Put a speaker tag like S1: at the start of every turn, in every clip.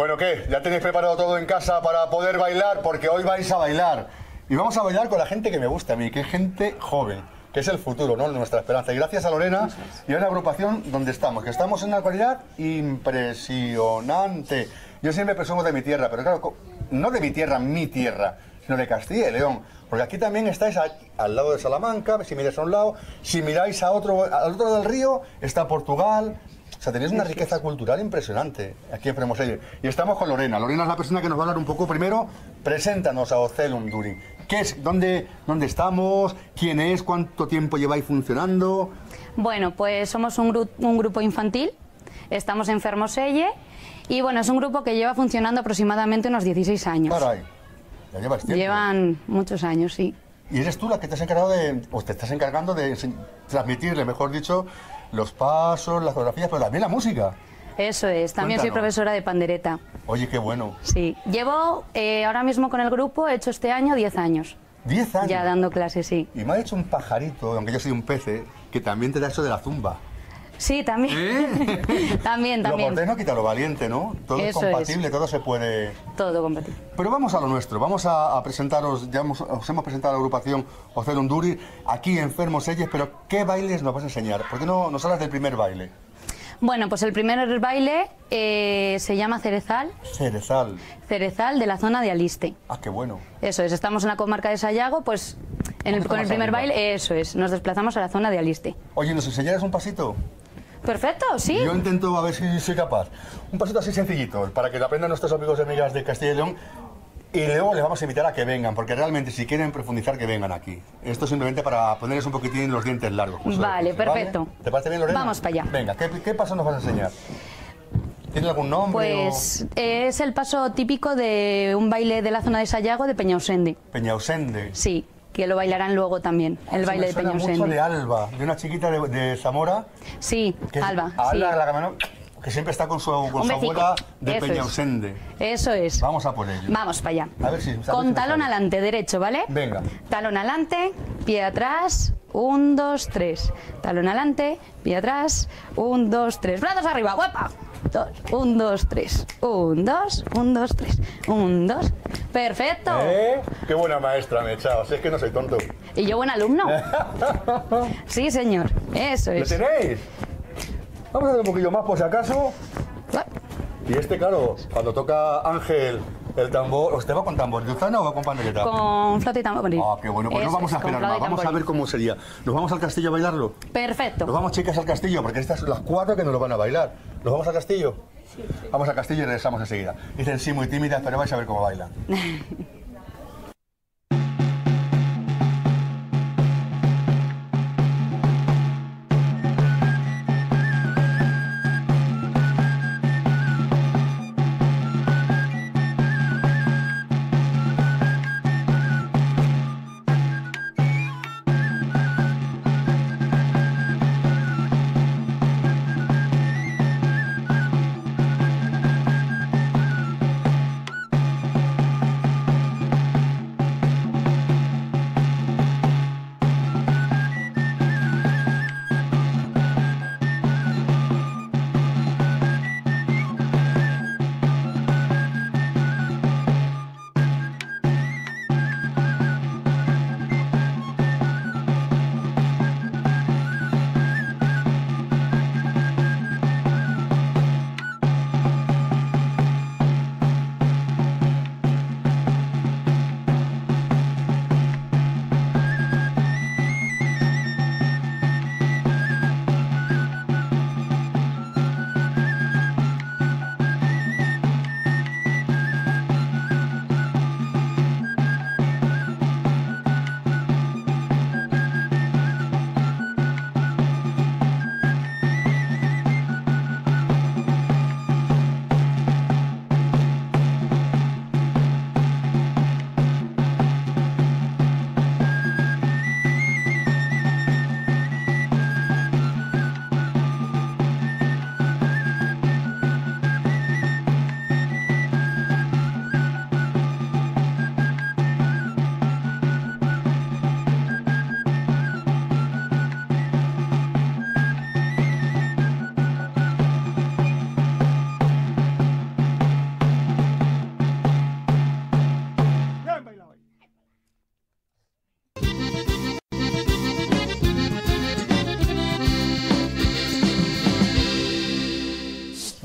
S1: Bueno, ¿qué? ¿Ya tenéis preparado todo en casa para poder bailar? Porque hoy vais a bailar. Y vamos a bailar con la gente que me gusta a mí, que es gente joven, que es el futuro, ¿no? Nuestra esperanza. Y gracias a Lorena y a una agrupación donde estamos, que estamos en una calidad impresionante. Yo siempre presumo de mi tierra, pero claro, no de mi tierra, sino de Castilla y León. Porque aquí también estáis al lado de Salamanca, si miráis a un lado, si miráis al otro lado del río, está Portugal. O sea, tenéis una riqueza cultural impresionante aquí en Fermoselle. Y estamos con Lorena. Lorena es la persona que nos va a hablar un poco. Primero, preséntanos a Ocelum Durin. ¿Qué es? ¿Dónde estamos? ¿Quién es? ¿Cuánto tiempo lleváis funcionando?
S2: Bueno, pues somos un grupo infantil. Estamos en Fermoselle. Y bueno, es un grupo que lleva funcionando aproximadamente unos 16 años.
S1: Caray, ya llevas tiempo.
S2: Llevan muchos años, sí.
S1: Y eres tú la que te has encargado o te estás encargando de transmitirle, mejor dicho, los pasos, las coreografías, pero también la música.
S2: Eso es, también soy profesora de pandereta.
S1: Oye, qué bueno.
S2: Sí, llevo ahora mismo con el grupo, he hecho este año 10 años.
S1: 10 años.
S2: Ya dando clases, sí.
S1: Y me ha hecho un pajarito, aunque yo soy un pez, que también te da eso de la zumba.
S2: Sí, también. También.
S1: Lo cortés no quita lo valiente, ¿no? Todo es compatible, todo se puede...
S2: Todo compatible.
S1: Pero vamos a lo nuestro, vamos a presentaros, os hemos presentado a la agrupación Ocelum Durin aquí en Fermoselle, pero ¿qué bailes nos vas a enseñar? ¿Por qué no nos hablas del primer baile?
S2: Bueno, pues el primer baile se llama Cerezal.
S1: Cerezal.
S2: Cerezal, de la zona de Aliste.
S1: Ah, qué bueno.
S2: Eso es, estamos en la comarca de Sayago, pues con el primer baile, eso es, nos desplazamos a la zona de Aliste.
S1: Oye, ¿nos enseñarás un pasito?
S2: Perfecto, sí.
S1: Yo intento a ver si soy capaz. Un pasito así sencillito, para que lo aprendan nuestros amigos y amigas de Castilla y León. Y luego les vamos a invitar a que vengan, porque realmente si quieren profundizar, que vengan aquí. Esto simplemente para ponerles un poquitín los dientes largos.
S2: Vale, perfecto.
S1: ¿Te parece bien, Lorena?
S2: Vamos para allá.
S1: Venga, ¿qué paso nos vas a enseñar? ¿Tiene algún nombre?
S2: Pues es el paso típico de un baile de la zona de Sayago, de Peñausende.
S1: Peñausende.
S2: Sí, que lo bailarán luego también, el baile de Peñausende.
S1: Mucho de Alba, de una chiquita de Zamora.
S2: Sí, Alba.
S1: Alba, sí. Que siempre está con su abuela de Peñausende.
S2: Eso es.
S1: Vamos a por ello.
S2: Vamos para allá.
S1: A ver si
S2: con talón adelante, derecho, ¿vale?
S1: Venga.
S2: Talón adelante, pie atrás, 1, 2, 3. Talón adelante, pie atrás, 1, 2, 3. Brazos arriba, guapa. 1, 2, 3. 1, 2, 1, 2, 3. 1, 2. Perfecto.
S1: Qué buena maestra me he echado. Si es que no soy tonto.
S2: Y yo buen alumno. Sí, señor. Eso es.
S1: ¿Lo tenéis? Vamos a hacer un poquillo más por si acaso. Y claro, cuando toca Ángel el tambor, ¿usted va con tambor de Uzana o va con pandereta?
S2: Con flauta y tambor.
S1: Ah, qué bueno, pues no vamos a esperar más, vamos a ver cómo sería. ¿Nos vamos al castillo a bailarlo?
S2: Perfecto.
S1: Nos vamos, chicas, al castillo, porque estas son las 4 que nos lo van a bailar. ¿Nos vamos al castillo?
S2: Sí.
S1: Vamos al castillo y regresamos enseguida. Dicen sí, muy tímidas, pero vais a ver cómo bailan.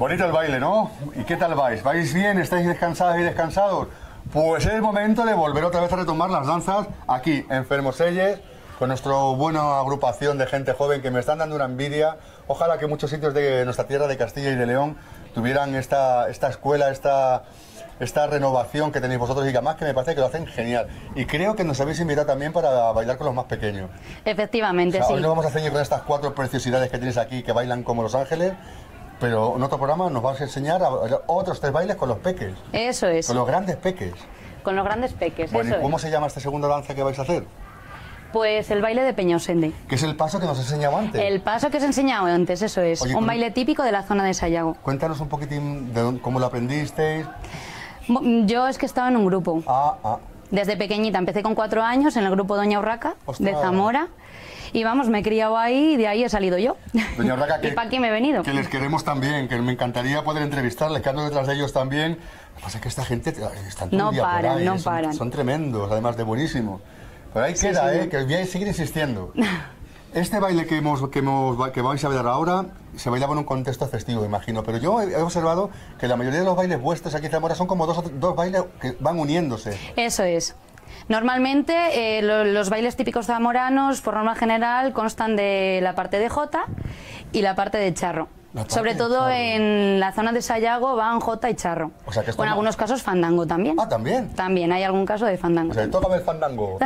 S1: Bonito el baile, ¿no? ¿Y qué tal vais? ¿Vais bien? ¿Estáis descansadas y descansados? Pues es momento de volver otra vez a retomar las danzas aquí, en Fermoselles, con nuestra buena agrupación de gente joven que me están dando una envidia. Ojalá que muchos sitios de nuestra tierra de Castilla y de León tuvieran esta escuela, esta renovación que tenéis vosotros y que además que me parece que lo hacen genial. Y creo que nos habéis invitado también para bailar con los más pequeños.
S2: Efectivamente,
S1: O sea,
S2: sí.
S1: hoy nos vamos a ceñir con estas 4 preciosidades que tienes aquí que bailan como Los Ángeles, pero en otro programa nos vas a enseñar a bailar otros 3 bailes con los peques,
S2: Eso es.
S1: con los grandes peques.
S2: Con los grandes peques,
S1: Bueno,
S2: eso
S1: ¿y cómo
S2: es.
S1: se llama esta segunda danza que vais a hacer?
S2: Pues el baile de Peñausende.
S1: Que es el paso que nos enseñaba antes.
S2: El paso que os he enseñado antes, eso es.
S1: Oye,
S2: un baile típico de la zona de Sayago.
S1: Cuéntanos un poquitín de cómo lo aprendisteis.
S2: Yo es que estaba en un grupo.
S1: Ah.
S2: Desde pequeñita, empecé con 4 años en el grupo Doña Urraca,
S1: Ostras.
S2: de Zamora. Y vamos, me he criado ahí y de ahí he salido yo.
S1: Doña Urraca,
S2: ¿Y para aquí me he venido?
S1: que les queremos también, que me encantaría poder entrevistarles, que ando detrás de ellos también. Lo que pasa es que esta gente están todo
S2: No
S1: el día por
S2: paran,
S1: ahí,
S2: no
S1: son,
S2: paran.
S1: son tremendos, además de buenísimos. Pero ahí
S2: Sí,
S1: queda,
S2: señor.
S1: que voy a seguir insistiendo. Este baile que vais a bailar ahora se bailaba en un contexto festivo, imagino, pero yo he observado que la mayoría de los bailes vuestros aquí en Zamora son como dos bailes que van uniéndose.
S2: Eso es. Normalmente los bailes típicos zamoranos, por norma general, constan de la parte de jota y la parte de charro.
S1: La parte
S2: Sobre
S1: de
S2: todo
S1: charro.
S2: en la zona de Sayago van jota y charro.
S1: O sea que esto
S2: O en
S1: no-
S2: algunos casos fandango también.
S1: Ah, ¿también?
S2: También hay algún caso de fandango.
S1: O sea, tócame el fandango,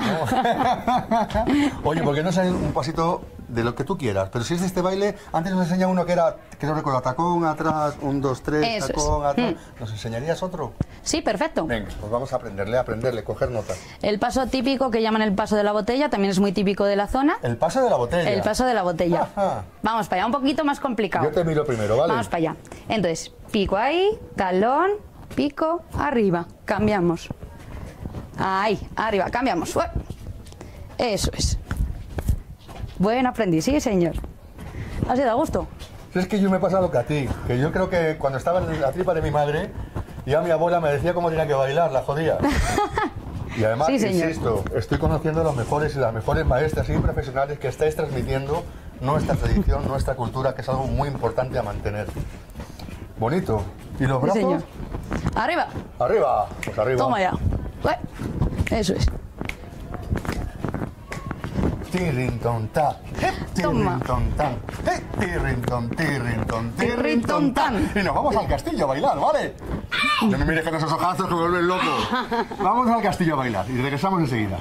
S1: ¿no? Oye, ¿por qué no haces un pasito de lo que tú quieras? Pero si es de este baile, antes nos enseñaba uno que era, que no recuerdo, tacón atrás, 1, 2, 3,
S2: Eso es.
S1: tacón atrás. ¿Nos enseñarías otro?
S2: Sí, perfecto.
S1: Venga, pues vamos a aprenderle, coger notas.
S2: El paso típico que llaman el paso de la botella también es muy típico de la zona.
S1: El paso de la botella.
S2: El paso de la botella.
S1: Ajá.
S2: Vamos para allá, un poquito más complicado.
S1: Yo te miro primero, ¿vale?
S2: Vamos para allá. Entonces, pico ahí, talón, pico, arriba. Cambiamos. Ahí, arriba, cambiamos. Ué. Eso es. Buen aprendiz, sí, señor. ¿Has ido a gusto?
S1: Si es que yo me he pasado que a ti, que yo creo que cuando estaba en la tripa de mi madre, ya mi abuela me decía cómo tenía que bailar, la jodía. Y además,
S2: Sí, señor.
S1: insisto, estoy conociendo a los mejores y las mejores maestras y profesionales que estáis transmitiendo nuestra tradición, nuestra cultura, que es algo muy importante a mantener. Bonito. ¿Y los
S2: Sí,
S1: brazos?
S2: señor. Arriba.
S1: Arriba. Pues arriba.
S2: Toma ya. Ué. Eso es.
S1: Tirrinton ta.
S2: Toma.
S1: Tirrinton tan. Tirrinton, tirrinton,
S2: Tirrinton tan.
S1: Y nos vamos al castillo a bailar, ¿vale? No me mires con esos ojazos que me vuelven loco. Vamos al castillo a bailar y regresamos enseguida.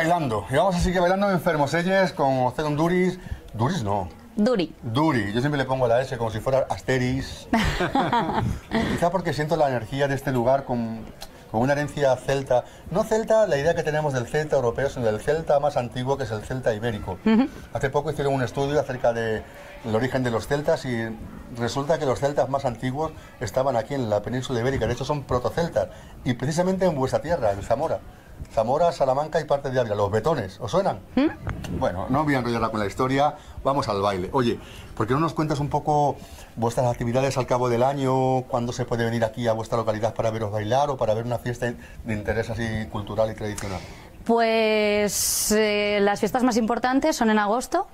S1: bailando. Y vamos a seguir bailando en Fermoselles con Cedon Duris. Duris no.
S2: Duri.
S1: Duri. Yo siempre le pongo la S como si fuera Asteris. Quizá porque siento la energía de este lugar con una herencia celta. No celta, la idea que tenemos del celta europeo, sino del celta más antiguo, que es el celta ibérico. Hace poco hicieron un estudio acerca del origen de los celtas y resulta que los celtas más antiguos estaban aquí en la península ibérica. De hecho, son protoceltas. Y precisamente en vuestra tierra, en Zamora. Zamora, Salamanca y parte de Ávila. Los betones, ¿os suenan? Bueno, no voy a enrollarla con la historia, vamos al baile. Oye, ¿por qué no nos cuentas un poco vuestras actividades al cabo del año? ¿Cuándo se puede venir aquí a vuestra localidad para veros bailar o para ver una fiesta de interés así cultural y tradicional?
S2: Pues las fiestas más importantes son en agosto.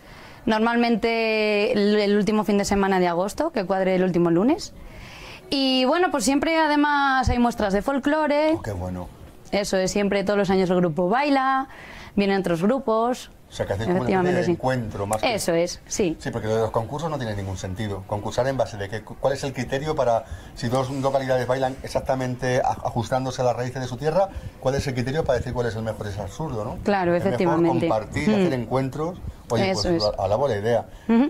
S2: Normalmente el último fin de semana de agosto, que cuadre el último lunes. Y bueno, pues siempre además hay muestras de folclore.
S1: Oh, qué bueno.
S2: Eso es, siempre todos los años el grupo baila, vienen otros grupos.
S1: O sea, que hacéis como una especie de encuentro más que...
S2: Eso es, sí.
S1: Sí, porque lo de los concursos no tiene ningún sentido. Concursar en base de qué, cuál es el criterio para, si dos localidades bailan exactamente ajustándose a las raíces de su tierra, cuál es el criterio para decir cuál es el mejor. Es absurdo, ¿no?
S2: Claro, efectivamente.
S1: Es mejor compartir, hacer encuentros. Oye,
S2: eso
S1: pues
S2: es.
S1: alabo la idea.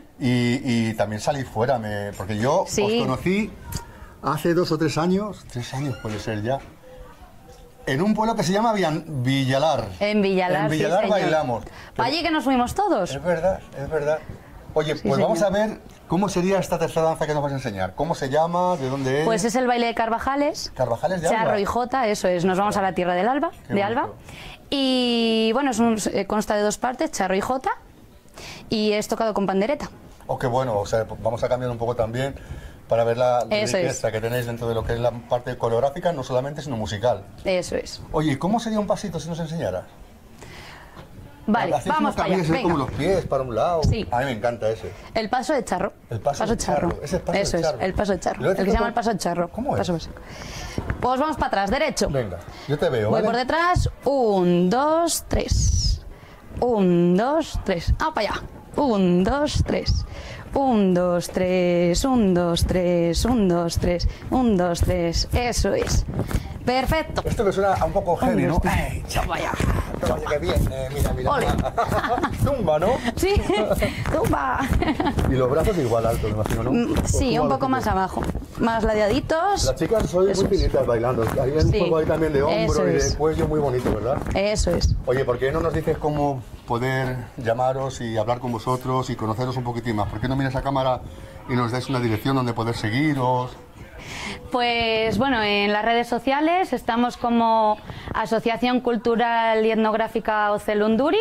S1: Y también salir fuera, porque yo os conocí hace 2 o 3 años, 3 años puede ser ya, en un pueblo que se llama Villalar.
S2: En Villalar,
S1: En Villalar
S2: sí,
S1: bailamos.
S2: Allí que nos fuimos todos.
S1: Es verdad, es verdad. Oye,
S2: Sí,
S1: pues vamos a
S2: señor.
S1: ver cómo sería esta tercera danza que nos vas a enseñar. ¿Cómo se llama? ¿De dónde es?
S2: Pues es el baile de Carvajales.
S1: Carvajales de Alba.
S2: Charro y Jota, eso es. Nos vamos a la tierra del Alba,
S1: Qué
S2: de Alba.
S1: bonito.
S2: Y bueno, consta de 2 partes, Charro y Jota. Y es tocado con pandereta.
S1: Oh, qué bueno. O sea, vamos a cambiar un poco también para ver la
S2: Eso
S1: riqueza
S2: es.
S1: que tenéis dentro de lo que es la parte coreográfica, no solamente, sino musical.
S2: Eso es.
S1: Oye, ¿cómo sería un pasito si nos enseñaras?
S2: Vale,
S1: Hacéis
S2: vamos
S1: unos
S2: para allá.
S1: cambios así como
S2: Venga.
S1: los pies para un lado.
S2: Sí.
S1: A mí me encanta ese.
S2: El paso de charro.
S1: El paso de charro. Ese es el paso
S2: Eso
S1: de charro.
S2: es, el paso de charro.
S1: ¿Y lo
S2: El que
S1: haces
S2: se llama
S1: tú?
S2: el paso de charro.
S1: ¿Cómo es?
S2: Paso. Pues vamos para atrás, derecho.
S1: Venga, yo te veo,
S2: Voy
S1: ¿vale?
S2: por detrás. 1, 2, 3. 1, 2, 3. Ah, para allá. 1, 2, 3. 1, 2, 3. 1, 2, 3. 1, 2, 3. 1, 2, 3. Eso es. Perfecto.
S1: Esto me suena a un poco heavy, ¿no?
S2: ¡Ey! ¡Vaya!
S1: Toma, que bien, mira, mira.
S2: Ole.
S1: Tumba, ¿no?
S2: Sí, tumba.
S1: Y los brazos igual altos, me imagino, ¿no?
S2: Sí, un poco más abajo. Más ladeaditos.
S1: Las chicas sois
S2: Eso
S1: muy
S2: es.
S1: finitas bailando. Hay un
S2: Sí.
S1: juego ahí también de hombro
S2: Eso
S1: y de
S2: es.
S1: cuello muy bonito, ¿verdad?
S2: Eso es.
S1: Oye, ¿por qué no nos dices cómo poder llamaros y hablar con vosotros y conoceros un poquitín más? ¿Por qué no miras a cámara y nos dais una dirección donde poder seguiros?
S2: Pues bueno, en las redes sociales estamos como Asociación Cultural y Etnográfica Ocelunduri.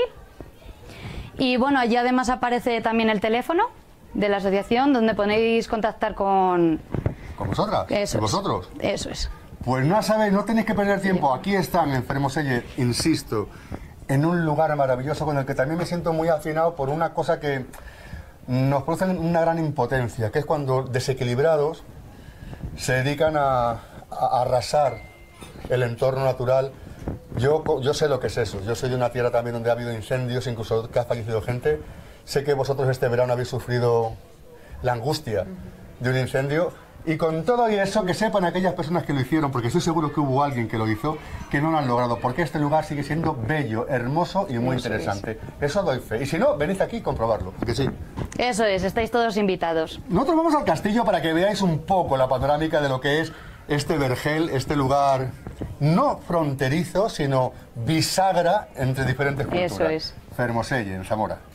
S2: Y bueno, allí además aparece también el teléfono de la asociación donde podéis contactar con...
S1: ¿Con vosotras?
S2: Eso
S1: ¿Y
S2: es.
S1: vosotros?
S2: Eso es.
S1: Pues no sabéis, no tenéis que perder tiempo. Aquí están en Fermoselle, insisto, en un lugar maravilloso con el que también me siento muy afinado por una cosa que nos produce una gran impotencia, que es cuando desequilibrados se dedican a arrasar el entorno natural. Yo sé lo que es eso. Yo soy de una tierra también donde ha habido incendios, incluso que ha fallecido gente. Sé que vosotros este verano habéis sufrido la angustia de un incendio. Y con todo y eso, que sepan aquellas personas que lo hicieron, porque estoy seguro que hubo alguien que lo hizo, que no lo han logrado, porque este lugar sigue siendo bello, hermoso y muy interesante. Eso doy fe. Y si no, venid aquí y comprobarlo, porque sí.
S2: Eso es, estáis todos invitados.
S1: Nosotros vamos al castillo para que veáis un poco la panorámica de lo que es este vergel, este lugar no fronterizo, sino bisagra entre diferentes culturas.
S2: Eso es.
S1: Fermoselle, en Zamora.